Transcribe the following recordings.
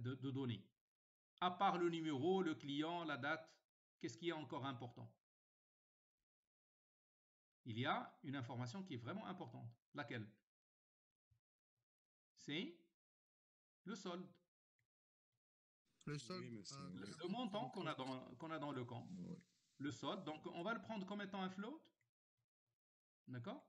de données. À part le numéro, le client, la date, qu'est-ce qui est encore important? Il y a une information qui est vraiment importante. Laquelle? C'est le solde. Le solde. Oui, monsieur. Ah, Oui. Le montant d'accord. qu'on a dans le compte. Oui. Le solde. Donc, on va le prendre comme étant un float. D'accord?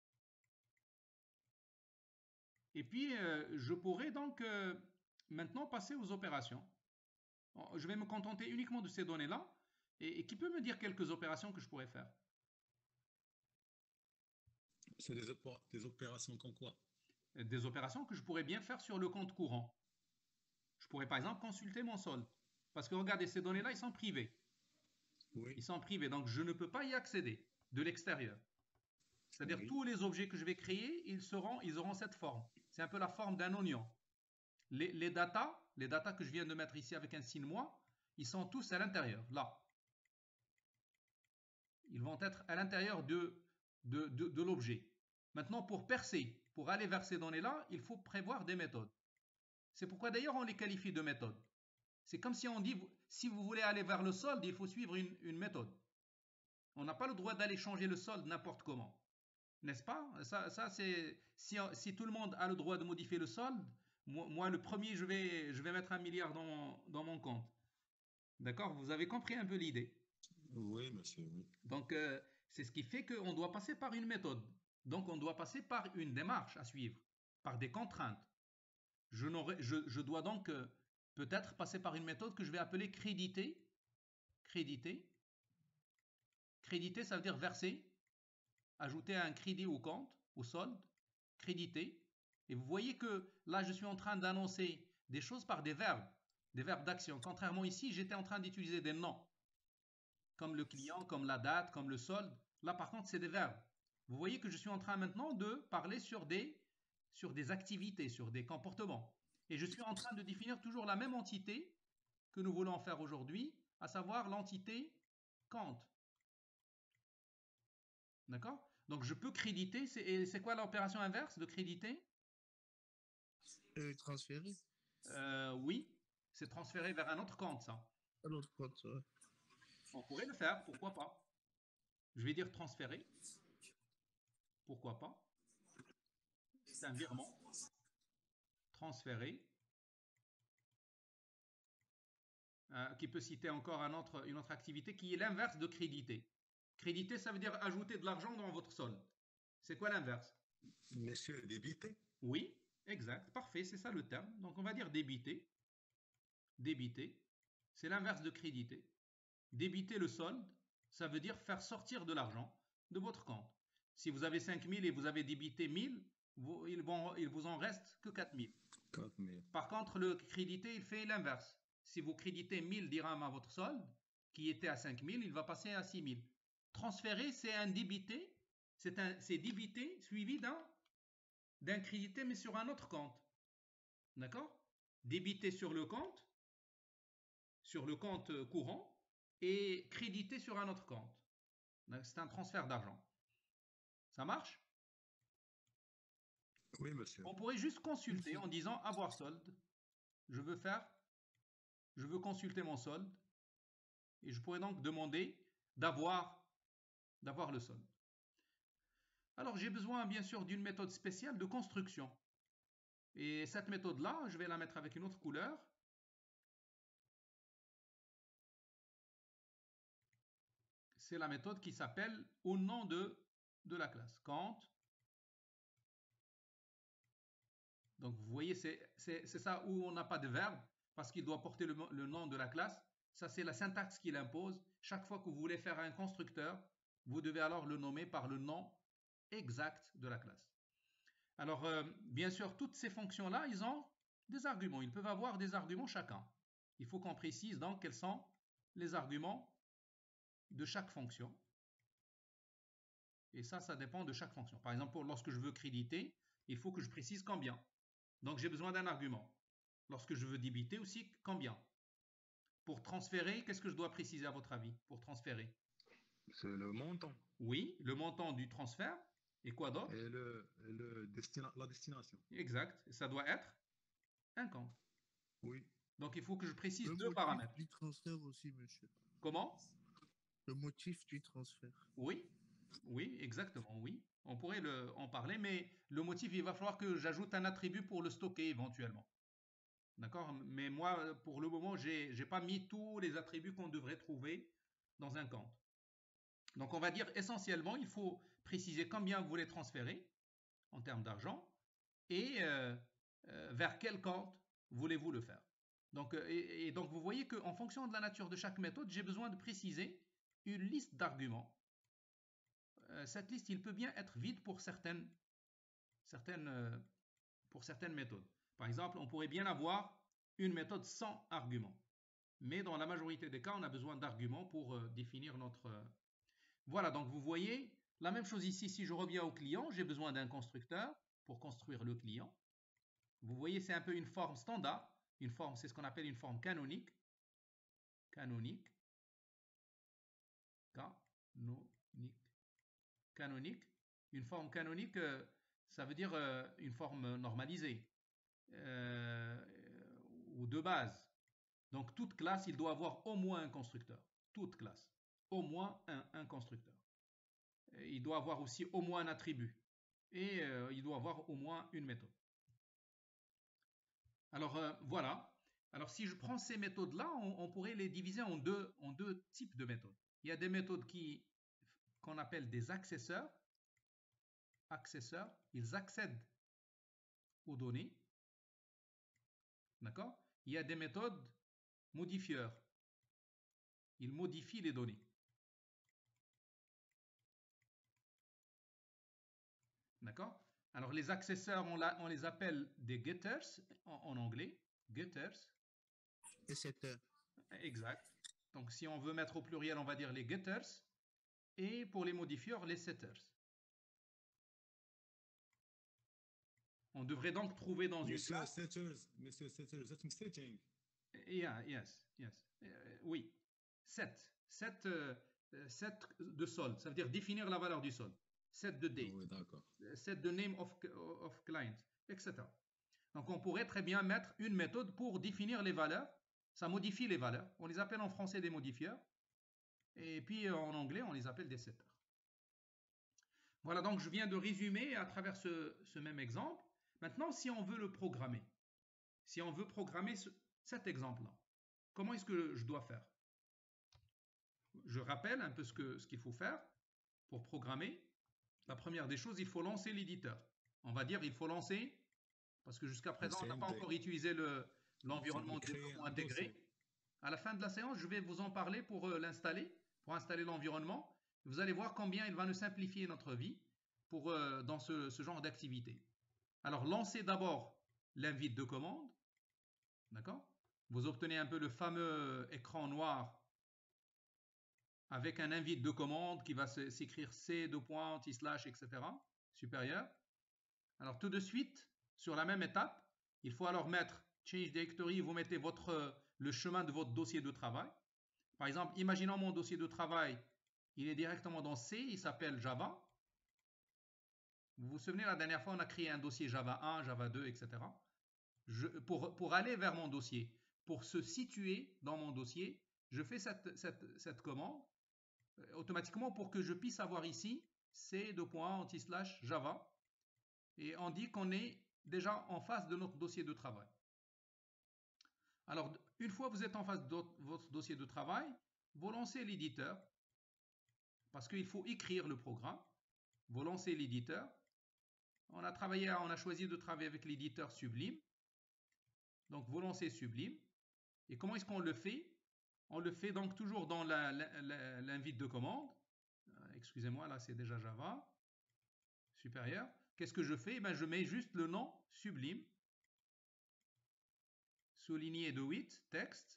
Et puis, je pourrais donc maintenant passer aux opérations. Je vais me contenter uniquement de ces données-là. Et qui peut me dire quelques opérations que je pourrais faire? C'est des opérations comme quoi? Des opérations que je pourrais bien faire sur le compte courant. Je pourrais par exemple consulter mon solde. Parce que regardez, ces données-là, ils sont privés. Oui, Ils sont privés, donc je ne peux pas y accéder de l'extérieur. C'est-à-dire oui, tous les objets que je vais créer, ils auront cette forme. C'est un peu la forme d'un oignon. Les datas que je viens de mettre ici avec un signe moi, ils sont tous à l'intérieur, là. Ils vont être à l'intérieur de l'objet. Maintenant, pour percer, pour aller vers ces données-là, il faut prévoir des méthodes. C'est pourquoi d'ailleurs on les qualifie de méthodes. C'est comme si on dit, si vous voulez aller vers le solde, il faut suivre une méthode. On n'a pas le droit d'aller changer le solde n'importe comment. N'est-ce pas? Ça c'est si tout le monde a le droit de modifier le solde, moi le premier, je vais mettre 1 milliard dans mon compte. D'accord? Vous avez compris un peu l'idée. oui, monsieur, oui. Donc, c'est ce qui fait qu'on doit passer par une méthode. Donc, on doit passer par une démarche à suivre, par des contraintes. Je dois donc peut-être passer par une méthode que je vais appeler créditer. Créditer. Créditer, ça veut dire verser, ajouter un crédit au compte, au solde, créditer. Et vous voyez que là, je suis en train d'annoncer des choses par des verbes d'action. Contrairement ici, j'étais en train d'utiliser des noms, comme le client, comme la date, comme le solde. Là, par contre, c'est des verbes. Vous voyez que je suis en train maintenant de parler sur des activités, sur des comportements. Et je suis en train de définir toujours la même entité que nous voulons faire aujourd'hui, à savoir l'entité compte. D'accord? Donc je peux créditer. C'est quoi l'opération inverse de créditer? Transférer Oui, c'est transférer vers un autre compte, ça. à l'autre compte. Ouais. On pourrait le faire, pourquoi pas? Je vais dire transférer, pourquoi pas? C'est un virement. Transférer, qui peut citer encore une autre activité qui est l'inverse de créditer. Créditer, ça veut dire ajouter de l'argent dans votre solde. C'est quoi l'inverse? Monsieur, débité? Oui, exact, parfait, c'est ça le terme. Donc on va dire débiter. Débiter, c'est l'inverse de créditer. Débiter le solde, ça veut dire faire sortir de l'argent de votre compte. Si vous avez 5 000 et vous avez débité 1000, il vous en reste que 4 000. 4 000. Par contre, le crédité, il fait l'inverse. Si vous créditez 1000 dirhams à votre solde, qui était à 5 000, il va passer à 6 000. Transférer, c'est un débité, c'est débité suivi d'un crédité, mais sur un autre compte. D'accord? Débité sur le compte courant, et crédité sur un autre compte. C'est un transfert d'argent. Ça marche? Oui, monsieur. On pourrait juste consulter en disant avoir solde. Je veux faire, je veux consulter mon solde, et je pourrais donc demander d'avoir le solde. Alors j'ai besoin bien sûr d'une méthode spéciale de construction. Et cette méthode-là, je vais la mettre avec une autre couleur. C'est la méthode qui s'appelle au nom de la classe. Compte. Donc vous voyez, c'est ça où on n'a pas de verbe, parce qu'il doit porter le nom de la classe. Ça, c'est la syntaxe qu'il impose. Chaque fois que vous voulez faire un constructeur, vous devez alors le nommer par le nom exact de la classe. Alors, bien sûr, toutes ces fonctions-là, ils ont des arguments. Ils peuvent avoir des arguments chacun. Il faut qu'on précise donc quels sont les arguments de chaque fonction. Et ça dépend de chaque fonction. Par exemple, lorsque je veux créditer, il faut que je précise combien. Donc, j'ai besoin d'un argument. Lorsque je veux débiter aussi, combien? Pour transférer, qu'est-ce que je dois préciser à votre avis pour transférer? C'est le montant Oui, le montant du transfert. Et quoi d'autre? et la destination. Exact. Ça doit être un compte. Oui. Donc, il faut que je précise Le deux motif paramètres. du transfert aussi, monsieur. Comment? Le motif du transfert. Oui, oui, exactement, oui. On pourrait en parler, mais le motif, il va falloir que j'ajoute un attribut pour le stocker éventuellement. D'accord? Mais moi, pour le moment, j'ai pas mis tous les attributs qu'on devrait trouver dans un compte. Donc, on va dire essentiellement, il faut préciser combien vous voulez transférer en termes d'argent et vers quel compte voulez-vous le faire. Donc, et donc, vous voyez qu'en fonction de la nature de chaque méthode, j'ai besoin de préciser une liste d'arguments. Cette liste, il peut bien être vide pour certaines méthodes. Par exemple, on pourrait bien avoir une méthode sans argument. Mais dans la majorité des cas, on a besoin d'arguments pour définir notre... Voilà, donc vous voyez, la même chose ici, si je reviens au client, j'ai besoin d'un constructeur pour construire le client. Vous voyez, c'est un peu une forme standard. Une forme, c'est ce qu'on appelle une forme canonique. Canonique. Canonique. Une forme canonique, ça veut dire une forme normalisée ou de base. Donc toute classe, il doit avoir au moins un constructeur. Toute classe. Au moins un constructeur. Il doit avoir aussi au moins un attribut. Et il doit avoir au moins une méthode. Alors voilà. Alors si je prends ces méthodes-là, on pourrait les diviser en deux types de méthodes. Il y a des méthodes qu'on appelle des accesseurs. Accesseurs, ils accèdent aux données. D'accord? Il y a des méthodes modifieurs. Ils modifient les données. D'accord? Alors les accesseurs, on les appelle des getters en anglais. Getters. Et setters. Exact. Donc si on veut mettre au pluriel, on va dire les getters. Et pour les modifieurs, les setters. On devrait donc trouver dans une classe... Monsieur Setters, that's setting. Yeah, yes. Oui. Set de solde. Ça veut dire définir la valeur du solde. Set de date. Oui, d'accord. Set de name of client, etc. Donc on pourrait très bien mettre une méthode pour définir les valeurs. Ça modifie les valeurs. On les appelle en français des modifieurs. Et puis en anglais, on les appelle des setters. Voilà, donc je viens de résumer à travers ce même exemple. Maintenant, si on veut le programmer, si on veut programmer cet exemple-là, comment est-ce que je dois faire? Je rappelle un peu ce qu'il faut faire pour programmer. La première des choses, il faut lancer l'éditeur. On va dire il faut lancer, parce que jusqu'à présent, on n'a pas encore utilisé l'environnement de développement intégré. À la fin de la séance, je vais vous en parler pour l'installer, pour installer l'environnement. Vous allez voir combien il va nous simplifier notre vie dans ce genre d'activité. Alors, lancez d'abord l'invite de commande. D'accord? Vous obtenez un peu le fameux écran noir avec un invite de commande qui va s'écrire C, /, etc. supérieur. Alors, tout de suite, sur la même étape, il faut alors mettre Change Directory, vous mettez le chemin de votre dossier de travail. Par exemple, imaginons mon dossier de travail, il est directement dans C, il s'appelle Java. Vous vous souvenez, la dernière fois, on a créé un dossier Java 1, Java 2, etc. Pour aller vers mon dossier, pour se situer dans mon dossier, je fais cette commande automatiquement pour que je puisse avoir ici C, /, Java. Et on dit qu'on est déjà en face de notre dossier de travail. Alors, une fois que vous êtes en face de votre dossier de travail, vous lancez l'éditeur, parce qu'il faut écrire le programme. Vous lancez l'éditeur. On a choisi de travailler avec l'éditeur Sublime. Donc, vous lancez Sublime. Et comment est-ce qu'on le fait? On le fait donc toujours dans l'invite de commande. Excusez-moi, là c'est déjà Java. Supérieur. Qu'est-ce que je fais? Je mets juste le nom Sublime. Souligné de 8, texte.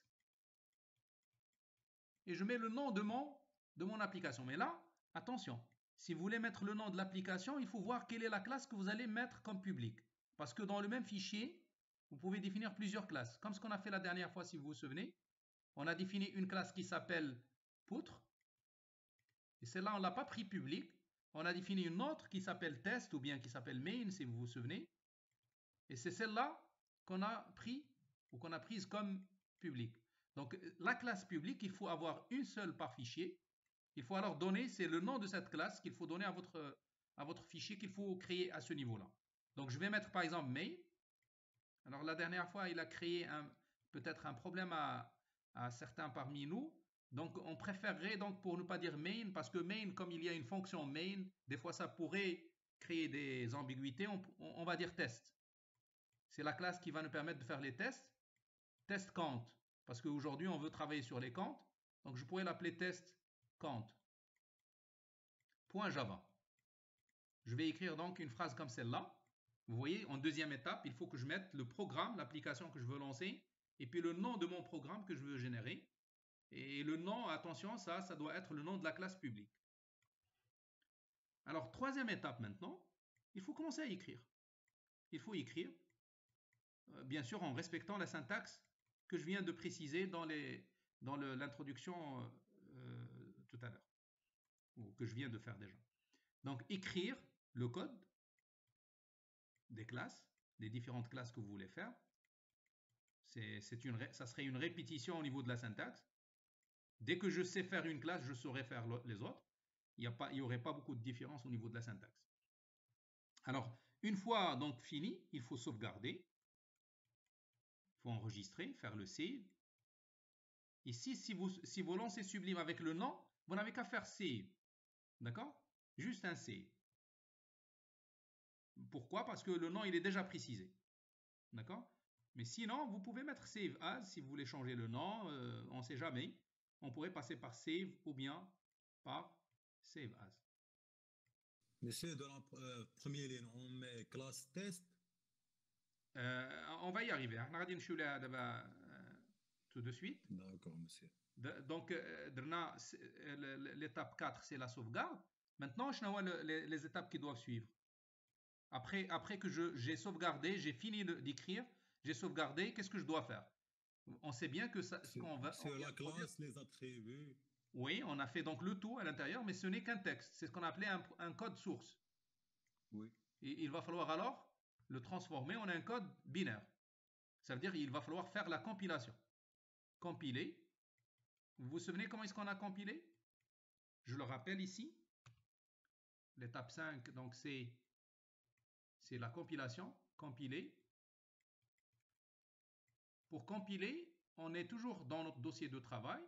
Et je mets le nom de mon application. Mais là, attention, si vous voulez mettre le nom de l'application, il faut voir quelle est la classe que vous allez mettre comme public. Parce que dans le même fichier, vous pouvez définir plusieurs classes. Comme ce qu'on a fait la dernière fois, si vous vous souvenez. On a défini une classe qui s'appelle poutre. Et celle-là, on ne l'a pas pris public. On a défini une autre qui s'appelle test ou bien qui s'appelle main, si vous vous souvenez. Et c'est celle-là qu'on a prise comme publique. Donc, la classe publique, il faut avoir une seule par fichier. Il faut alors donner, c'est le nom de cette classe qu'il faut donner à votre fichier qu'il faut créer à ce niveau-là. Donc, je vais mettre par exemple main. Alors, la dernière fois, il a créé peut-être un problème à certains parmi nous. Donc, on préférerait, donc, pour ne pas dire main, parce que main, comme il y a une fonction main, des fois, ça pourrait créer des ambiguïtés. On va dire test. C'est la classe qui va nous permettre de faire les tests. Test count, parce qu'aujourd'hui, on veut travailler sur les counts. Donc, je pourrais l'appeler test count. .java. Je vais écrire donc une phrase comme celle-là. Vous voyez, en deuxième étape, il faut que je mette le programme, l'application que je veux lancer, et puis le nom de mon programme que je veux générer. Et le nom, attention, ça doit être le nom de la classe publique. Alors, troisième étape maintenant, il faut commencer à écrire. Il faut écrire, bien sûr, en respectant la syntaxe que je viens de préciser dans l'introduction tout à l'heure, ou que je viens de faire déjà. Donc, écrire le code des classes, des différentes classes que vous voulez faire. Ça serait une répétition au niveau de la syntaxe. Dès que je sais faire une classe, je saurai faire les autres. Il n'y aurait pas beaucoup de différence au niveau de la syntaxe. Alors, une fois donc fini, il faut sauvegarder. Il faut enregistrer, faire le save. Ici, si vous lancez Sublime avec le nom, vous n'avez qu'à faire save. D'accord? Juste un save. Pourquoi? Parce que le nom, il est déjà précisé. D'accord? Mais sinon, vous pouvez mettre save as si vous voulez changer le nom. On ne sait jamais. On pourrait passer par save ou bien par save as. Monsieur, dans la première ligne, on met classe test. On va y arriver. Tout de suite. D'accord, monsieur. Donc, l'étape 4, c'est la sauvegarde. Maintenant, je vois les étapes qui doivent suivre. Après que j'ai sauvegardé, j'ai fini d'écrire, j'ai sauvegardé, qu'est-ce que je dois faire? On sait bien que ça, ce qu'on va... C'est la classe, les attributs. Oui, on a fait donc le tout à l'intérieur, mais ce n'est qu'un texte. C'est ce qu'on appelait un code source. Oui. Et il va falloir alors le transformer en un code binaire. Ça veut dire qu'il va falloir faire la compilation. Compiler. Vous vous souvenez comment est-ce qu'on a compilé? Je le rappelle ici. L'étape 5, donc c'est la compilation. Compiler. Pour compiler, on est toujours dans notre dossier de travail.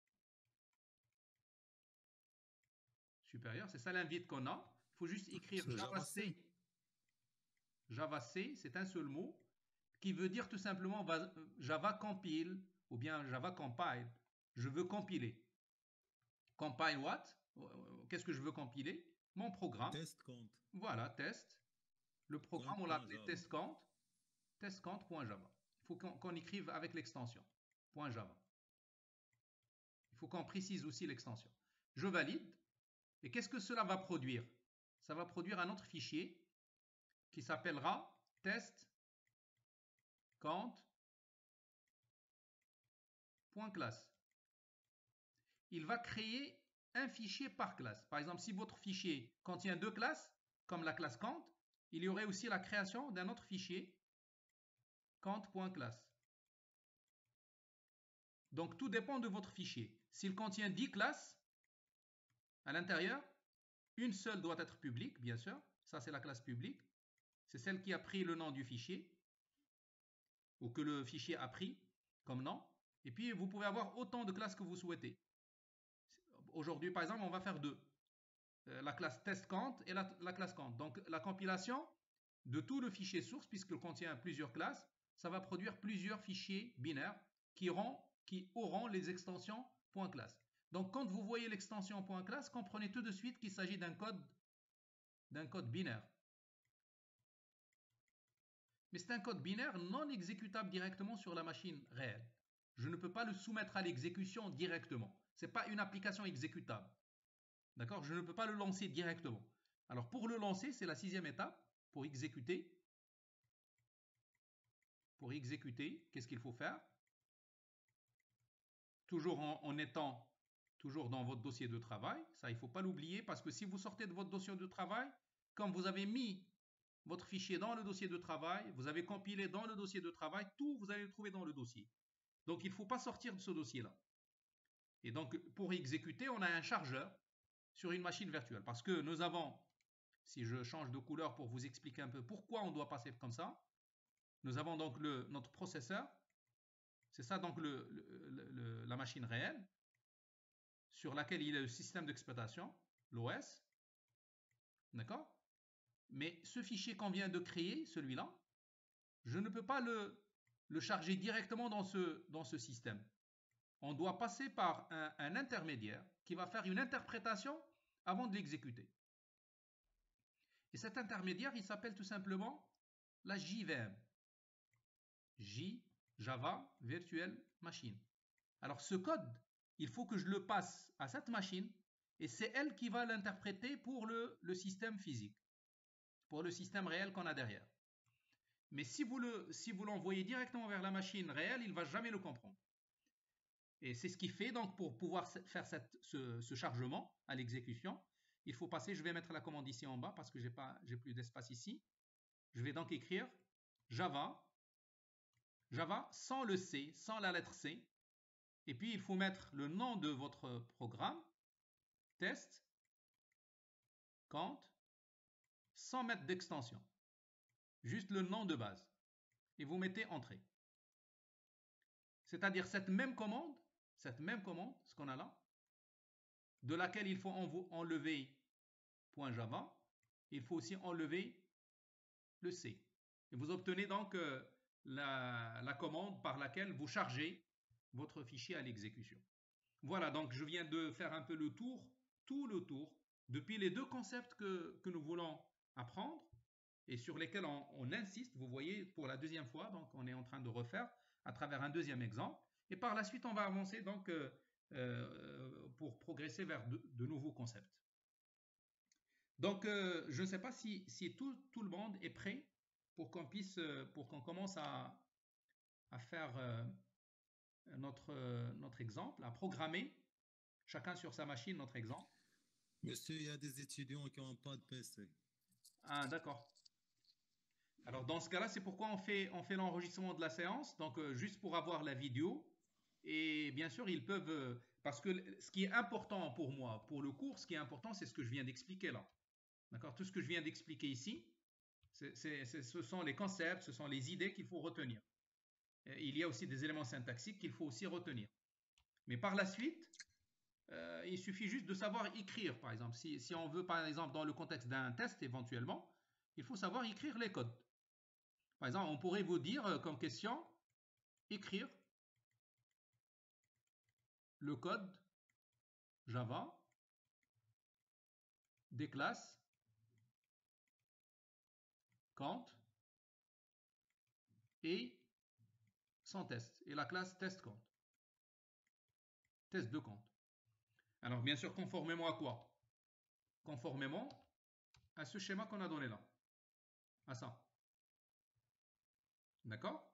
Supérieur, c'est ça l'invite qu'on a. Il faut juste écrire Java C. Java C, c'est un seul mot qui veut dire tout simplement Java compile ou bien Java compile. Je veux compiler. Compile what? Qu'est-ce que je veux compiler? Mon programme. Test count. Voilà, test. Le programme, on l'a appelé test count. Test count.java. Il faut qu'on écrive avec l'extension. .java. Il faut qu'on précise aussi l'extension. Je valide. Et qu'est-ce que cela va produire? Ça va produire un autre fichier qui s'appellera test count.class. Il va créer un fichier par classe. Par exemple, si votre fichier contient deux classes, comme la classe count, il y aurait aussi la création d'un autre fichier count.class. Donc, tout dépend de votre fichier. S'il contient 10 classes, à l'intérieur, une seule doit être publique, bien sûr. Ça, c'est la classe publique. C'est celle qui a pris le nom du fichier, ou que le fichier a pris comme nom. Et puis, vous pouvez avoir autant de classes que vous souhaitez. Aujourd'hui, par exemple, on va faire deux. La classe testCount et la classe count. Donc, la compilation de tout le fichier source, puisqu'il contient plusieurs classes, ça va produire plusieurs fichiers binaires qui auront les extensions .class. Donc, quand vous voyez l'extension .class, comprenez tout de suite qu'il s'agit d'un code binaire. Mais c'est un code binaire non exécutable directement sur la machine réelle. Je ne peux pas le soumettre à l'exécution directement. Ce n'est pas une application exécutable. D'accord? Je ne peux pas le lancer directement. Alors, pour le lancer, c'est la 6e étape. Pour exécuter, qu'est-ce qu'il faut faire? Toujours en étant toujours dans votre dossier de travail. Ça, il ne faut pas l'oublier parce que si vous sortez de votre dossier de travail, comme vous avez mis votre fichier dans le dossier de travail, vous avez compilé dans le dossier de travail, tout vous allez le trouver dans le dossier. Donc, il ne faut pas sortir de ce dossier-là. Et donc, pour exécuter, on a un chargeur sur une machine virtuelle. Parce que nous avons, si je change de couleur pour vous expliquer un peu pourquoi on doit passer comme ça, nous avons donc notre processeur, c'est ça donc la machine réelle, sur laquelle il y a le système d'exploitation, l'OS, d'accord? Mais ce fichier qu'on vient de créer, celui-là, je ne peux pas le charger directement dans ce système. On doit passer par un intermédiaire qui va faire une interprétation avant de l'exécuter. Et cet intermédiaire, il s'appelle tout simplement la JVM. Java Virtual Machine. Alors ce code, il faut que je le passe à cette machine et c'est elle qui va l'interpréter pour le système physique, pour le système réel qu'on a derrière. Mais si vous l'envoyez directement vers la machine réelle, il ne va jamais le comprendre. Et c'est ce qui fait donc pour pouvoir faire ce chargement à l'exécution, il faut passer, je vais mettre la commande ici en bas parce que j'ai plus d'espace ici. Je vais donc écrire Java sans le C, sans la lettre C. Et puis il faut mettre le nom de votre programme, test, count, sans mettre d'extension. Juste le nom de base. Et vous mettez entrée. C'est-à-dire cette même commande, ce qu'on a là, de laquelle il faut enlever .java, il faut aussi enlever le C. Et vous obtenez donc la commande par laquelle vous chargez votre fichier à l'exécution. Voilà, donc je viens de faire un peu le tour, tout le tour, depuis les deux concepts que nous voulons apprendre et sur lesquels on insiste, vous voyez, pour la deuxième fois, donc on est en train de refaire à travers un deuxième exemple. Et par la suite, on va avancer donc pour progresser vers de nouveaux concepts. Donc, je ne sais pas si tout le monde est prêt pour qu'on commence à faire notre exemple, à programmer chacun sur sa machine notre exemple. Monsieur, il y a des étudiants qui n'ont pas de PC. Ah, d'accord. Alors, dans ce cas-là, c'est pourquoi on fait l'enregistrement de la séance, donc juste pour avoir la vidéo. Et bien sûr, ils peuvent, parce que ce qui est important pour moi, pour le cours, ce qui est important, c'est ce que je viens d'expliquer là. D'accord? Tout ce que je viens d'expliquer ici, ce sont les concepts, ce sont les idées qu'il faut retenir. Il y a aussi des éléments syntaxiques qu'il faut aussi retenir. Mais par la suite, il suffit juste de savoir écrire, par exemple. Si on veut, par exemple, dans le contexte d'un test, éventuellement, il faut savoir écrire les codes. Par exemple, on pourrait vous dire comme question, écrire le code Java des classes count et sans test, et la classe test count. Test de count. Alors, bien sûr, conformément à quoi? Conformément à ce schéma qu'on a donné là. À ça. D'accord?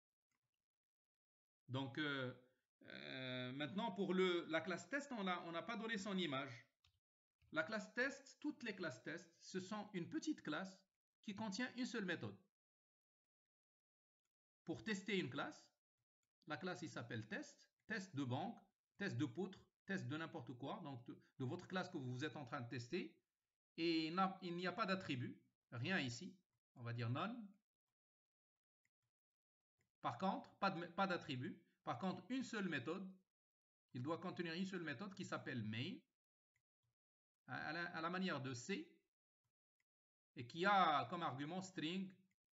Donc, maintenant, pour la classe test, on n'a pas donné son image. La classe test, toutes les classes test, ce sont une petite classe qui contient une seule méthode. Pour tester une classe, la classe, il s'appelle test, test de banque, test de poutre, test de n'importe quoi, donc de votre classe que vous êtes en train de tester. Et il n'y a pas d'attribut, rien ici. On va dire none. Par contre, pas d'attribut. Par contre, une seule méthode. Il doit contenir une seule méthode qui s'appelle main, à la manière de C, et qui a comme argument string,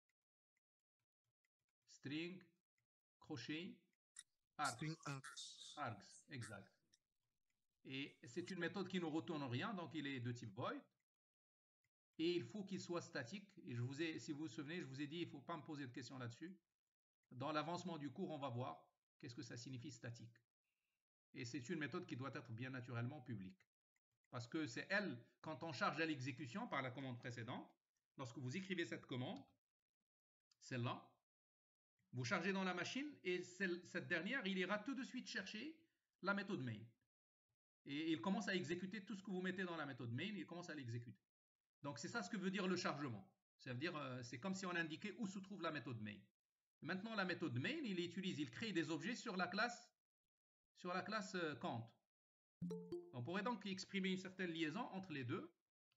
crochet, args. String args. Args, exact. Et c'est une méthode qui ne retourne rien, donc il est de type void. Et il faut qu'il soit statique. Et si vous vous souvenez, je vous ai dit, il ne faut pas me poser de questions là-dessus. Dans l'avancement du cours, on va voir qu'est-ce que ça signifie statique. Et c'est une méthode qui doit être bien naturellement publique. Parce que c'est elle, quand on charge à l'exécution par la commande précédente, lorsque vous écrivez cette commande, celle-là, vous chargez dans la machine et cette dernière, il ira tout de suite chercher la méthode main. Et il commence à exécuter tout ce que vous mettez dans la méthode main, il commence à l'exécuter. Donc c'est ça ce que veut dire le chargement. Ça veut dire, c'est comme si on indiquait où se trouve la méthode main. Maintenant, la méthode main, il crée des objets sur la classe count. On pourrait donc exprimer une certaine liaison entre les deux.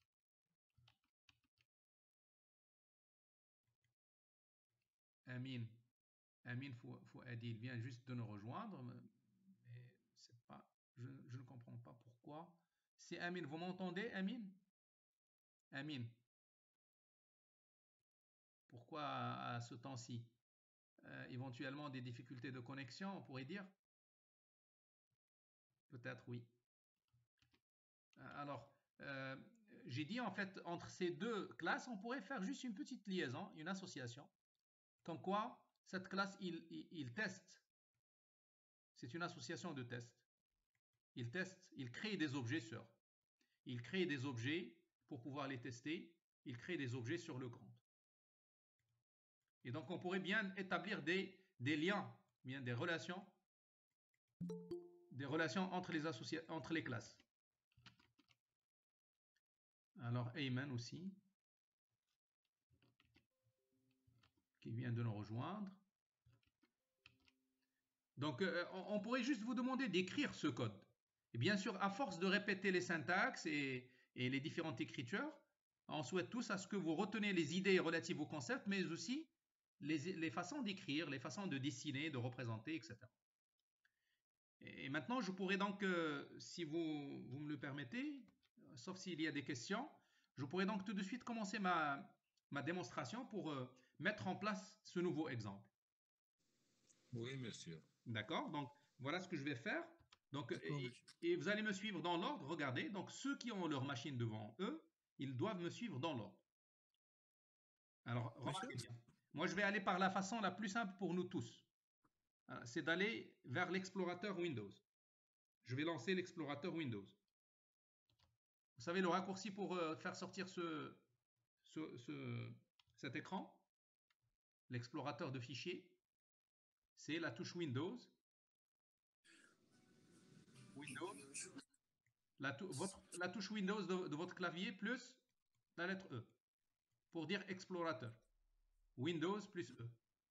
Amin Fouadi, il vient juste de nous rejoindre, mais c'est pas, je ne comprends pas pourquoi. C'est Amin, vous m'entendez, Amin? Amin. Pourquoi à ce temps-ci? Éventuellement des difficultés de connexion, on pourrait dire? Peut-être oui. Alors, j'ai dit en fait, entre ces deux classes, on pourrait faire juste une petite liaison, une association. Comme quoi, cette classe, il teste. C'est une association de tests. Il teste, il crée des objets sur. Il crée des objets pour pouvoir les tester. Il crée des objets sur le compte. Et donc, on pourrait bien établir des liens, bien des relations entre les classes. Alors, Ayman aussi, qui vient de nous rejoindre. Donc, on pourrait juste vous demander d'écrire ce code. Et bien sûr, à force de répéter les syntaxes et les différentes écritures, on souhaite tous à ce que vous reteniez les idées relatives au concept, mais aussi les façons d'écrire, les façons de dessiner, de représenter, etc. Et maintenant, je pourrais donc, si vous me le permettez, sauf s'il y a des questions, je pourrais donc tout de suite commencer ma démonstration pour mettre en place ce nouveau exemple. Oui, monsieur. D'accord? Donc, voilà ce que je vais faire. Donc, et vous allez me suivre dans l'ordre. Regardez, donc ceux qui ont leur machine devant eux, ils doivent me suivre dans l'ordre. Alors, remarquez bien. Moi, je vais aller par la façon la plus simple pour nous tous. C'est d'aller vers l'explorateur Windows. Je vais lancer l'explorateur Windows. Vous savez le raccourci pour faire sortir cet écran, l'explorateur de fichiers, c'est la touche Windows. La touche Windows de votre clavier plus la lettre E pour dire explorateur. Windows plus E.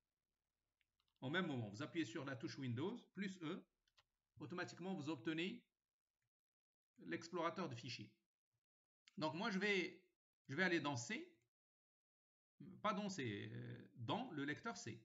Au même moment, vous appuyez sur la touche Windows plus E, automatiquement vous obtenez l'explorateur de fichiers. Donc moi je vais aller dans C, pas dans C, dans le lecteur C.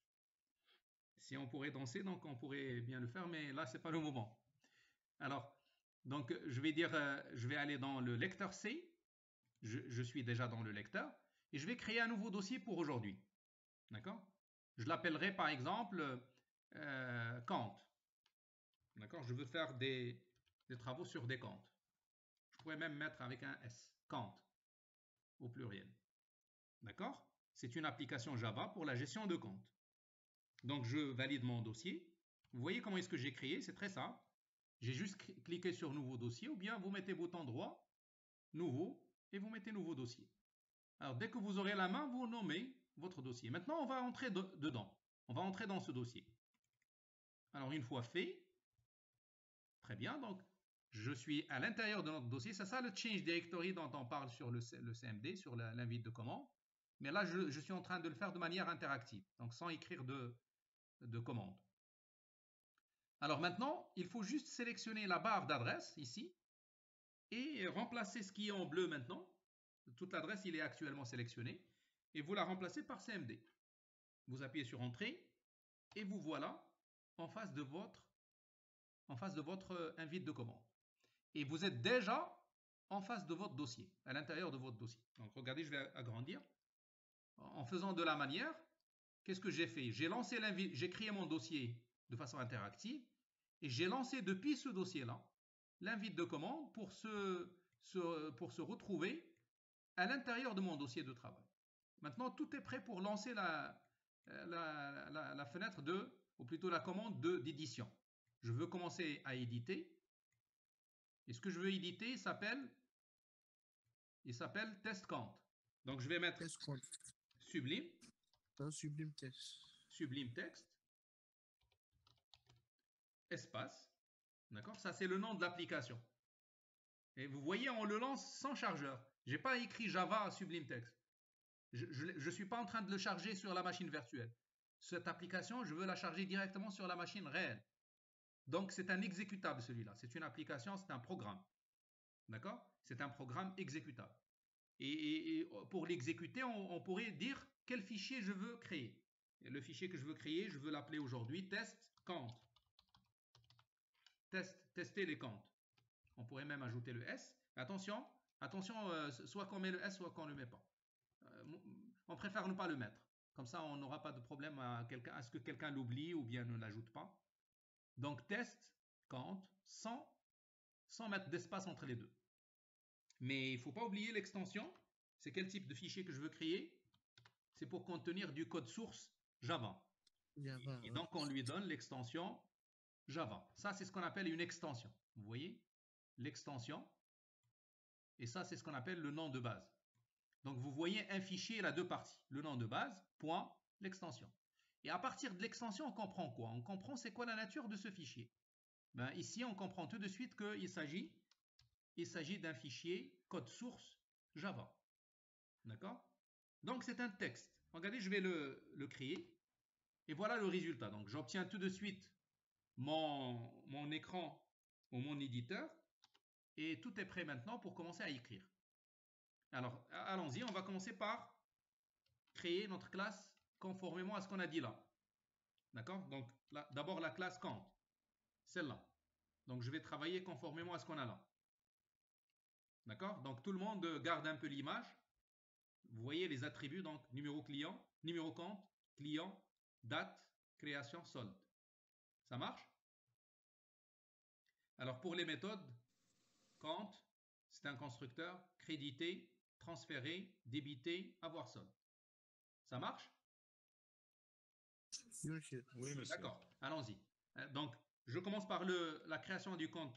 Si on pourrait danser, donc on pourrait bien le faire, mais là c'est pas le moment. Alors, donc je vais dire, je vais aller dans le lecteur C, je suis déjà dans le lecteur, et je vais créer un nouveau dossier pour aujourd'hui. D'accord? Je l'appellerai par exemple comptes. D'accord? Je veux faire des travaux sur des comptes. Je pourrais même mettre avec un S, compte, au pluriel. D'accord? C'est une application Java pour la gestion de comptes. Donc je valide mon dossier. Vous voyez comment est-ce que j'ai créé? C'est très simple. J'ai juste cliqué sur nouveau dossier ou bien vous mettez bouton droit, nouveau, et vous mettez nouveau dossier. Alors dès que vous aurez la main, vous nommez votre dossier. Maintenant on va entrer dedans. On va entrer dans ce dossier. Alors une fois fait, très bien, donc je suis à l'intérieur de notre dossier. C'est ça le change directory dont on parle sur le CMD, sur l'invite de commande. Mais là je suis en train de le faire de manière interactive, donc sans écrire de commande. Alors maintenant, il faut juste sélectionner la barre d'adresse ici et remplacer ce qui est en bleu maintenant. Toute l'adresse, il est actuellement sélectionné et vous la remplacez par CMD. Vous appuyez sur Entrée et vous voilà en face de votre invite de commande. Et vous êtes déjà en face de votre dossier, à l'intérieur de votre dossier. Donc regardez, je vais agrandir. En faisant de la manière, qu'est-ce que j'ai fait? J'ai lancé l'invite, j'ai créé mon dossier de façon interactive et j'ai lancé depuis ce dossier-là l'invite de commande pour se retrouver à l'intérieur de mon dossier de travail. Maintenant, tout est prêt pour lancer la fenêtre ou plutôt la commande d'édition. Je veux commencer à éditer. Et ce que je veux éditer, il s'appelle test count. Donc je vais mettre Sublime. Sublime Text. Sublime Text. Espace. D'accord? Ça, c'est le nom de l'application. Et vous voyez, on le lance sans chargeur. Je n'ai pas écrit Java Sublime Text. Je ne suis pas en train de le charger sur la machine virtuelle. cette application, je veux la charger directement sur la machine réelle. Donc, c'est un exécutable celui-là. C'est une application, c'est un programme. D'accord? C'est un programme exécutable. Et pour l'exécuter, on pourrait dire quel fichier je veux créer. Et le fichier que je veux créer, je veux l'appeler aujourd'hui test count. Tester les comptes. On pourrait même ajouter le S. Attention, soit qu'on met le S, soit qu'on ne le met pas. On préfère ne pas le mettre. Comme ça, on n'aura pas de problème à ce que quelqu'un l'oublie ou bien ne l'ajoute pas. Donc, test count sans mettre d'espace entre les deux. Mais il ne faut pas oublier l'extension. C'est quel type de fichier que je veux créer? C'est pour contenir du code source Java. Et donc, on lui donne l'extension Java. Ça, c'est ce qu'on appelle une extension. Vous voyez? L'extension. Et ça, c'est ce qu'on appelle le nom de base. Donc, vous voyez un fichier, il a deux parties. Le nom de base, point, l'extension. Et à partir de l'extension, on comprend quoi? On comprend c'est quoi la nature de ce fichier. Ben, ici, on comprend tout de suite qu'il s'agit d'un fichier code source Java. D'accord? Donc, c'est un texte. Regardez, je vais le créer. Et voilà le résultat. Donc, j'obtiens tout de suite mon écran ou mon éditeur. Et tout est prêt maintenant pour commencer à écrire. Alors, allons-y. On va commencer par créer notre classe conformément à ce qu'on a dit là. D'accord? Donc, d'abord la classe count. Celle-là. Donc, je vais travailler conformément à ce qu'on a là. D'accord? Donc, tout le monde garde un peu l'image. Vous voyez les attributs, donc numéro client, numéro compte, client, date, création, solde. Ça marche? Alors, pour les méthodes, compte, c'est un constructeur, créditer, transférer, débiter, avoir solde. Ça marche? Oui, monsieur. Oui, monsieur. D'accord, allons-y. Donc, je commence par la création du compte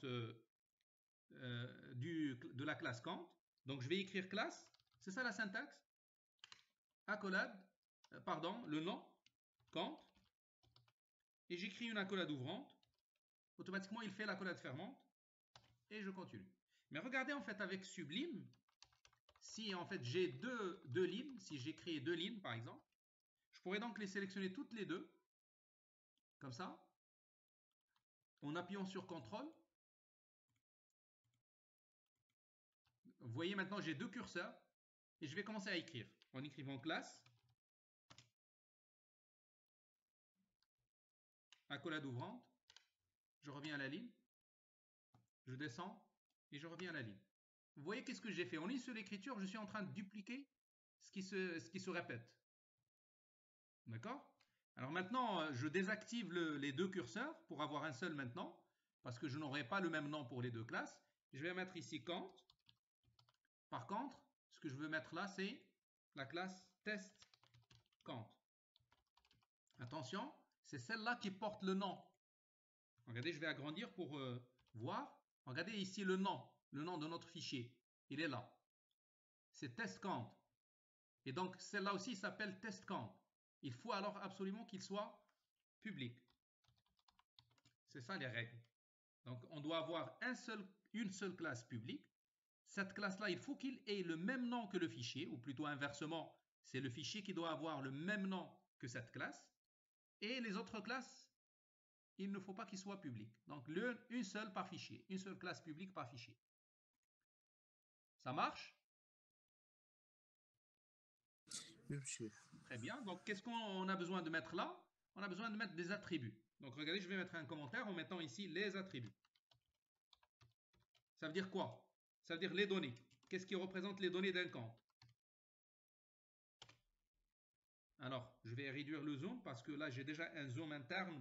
de la classe compte. Donc, je vais écrire classe. C'est ça la syntaxe? Accolade, le nom, compte. Et j'écris une accolade ouvrante. Automatiquement, il fait l'accolade fermante. Et je continue. Mais regardez, en fait, avec Sublime, si en fait j'ai deux lignes, si j'ai créé deux lignes, par exemple, je pourrais donc les sélectionner toutes les deux, comme ça, en appuyant sur CTRL. Vous voyez maintenant, j'ai deux curseurs, et je vais commencer à écrire, en écrivant classe, accolade ouvrante, je reviens à la ligne, je descends, et je reviens à la ligne. Vous voyez qu'est-ce que j'ai fait? En une seule écriture, je suis en train de dupliquer ce qui se répète. D'accord? Alors maintenant, je désactive les deux curseurs pour avoir un seul maintenant, parce que je n'aurai pas le même nom pour les deux classes. Je vais mettre ici count. Par contre, ce que je veux mettre là, c'est la classe test count. Attention, c'est celle-là qui porte le nom. Regardez, je vais agrandir pour voir. Regardez ici le nom de notre fichier. Il est là. C'est test count. Et donc, celle-là aussi s'appelle test count. Il faut alors absolument qu'il soit public. C'est ça les règles. Donc, on doit avoir une seule classe publique. Cette classe-là, il faut qu'il ait le même nom que le fichier, ou plutôt inversement, c'est le fichier qui doit avoir le même nom que cette classe. Et les autres classes, il ne faut pas qu'ils soient publics. Donc, une seule par fichier, une seule classe publique par fichier. Ça marche? Oui, monsieur. Très bien. Donc, qu'est-ce qu'on a besoin de mettre là? On a besoin de mettre des attributs. Donc, regardez, je vais mettre un commentaire en mettant ici les attributs. Ça veut dire quoi? Ça veut dire les données. Qu'est-ce qui représente les données d'un compte? Alors, je vais réduire le zoom parce que là, j'ai déjà un zoom interne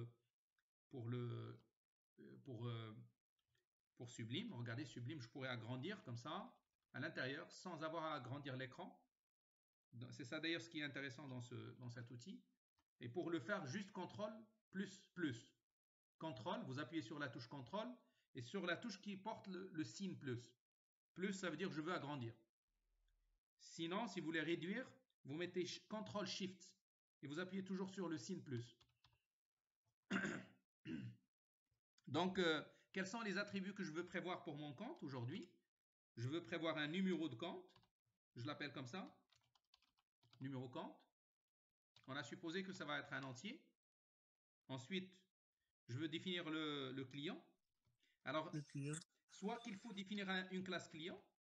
pour Sublime. Regardez, Sublime, je pourrais agrandir comme ça, à l'intérieur, sans avoir à agrandir l'écran. C'est ça d'ailleurs ce qui est intéressant dans cet outil. Et pour le faire, juste CTRL plus. CTRL, vous appuyez sur la touche CTRL et sur la touche qui porte le signe plus. Plus, ça veut dire que je veux agrandir. Sinon, si vous voulez réduire, vous mettez CTRL SHIFT et vous appuyez toujours sur le signe plus. Donc, quels sont les attributs que je veux prévoir pour mon compte aujourd'hui? Je veux prévoir un numéro de compte. Je l'appelle comme ça. Numéro compte. On a supposé que ça va être un entier. Ensuite, je veux définir le client. Alors, Le client. soit qu'il faut définir une classe client,